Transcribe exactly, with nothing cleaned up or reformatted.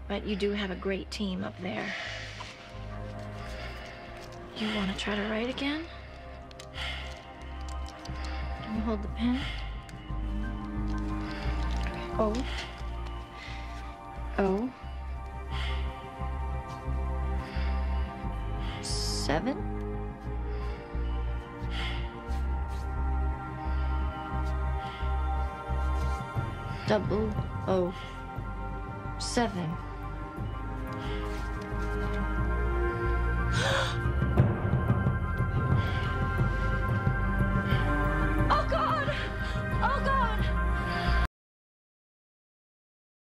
but you do have a great team up there. You want to try to write again? Can you hold the pen? O. O. Seven? Double O. Seven.